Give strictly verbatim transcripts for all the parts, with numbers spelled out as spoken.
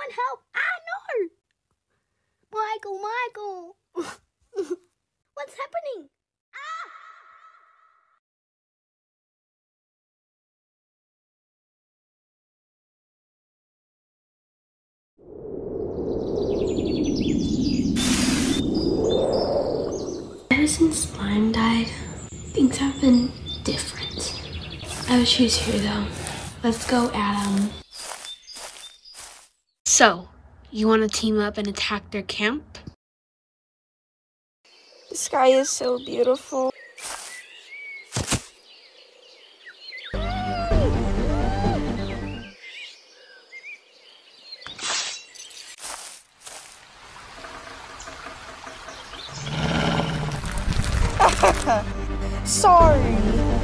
Someone help! Ah, no! Michael, Michael! What's happening? Ah! Ever since Slime died, things have been different. I would choose who though. Let's go, Adam. So, you want to team up and attack their camp? The sky is so beautiful. Sorry.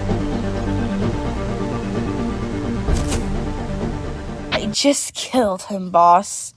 I just killed him, boss.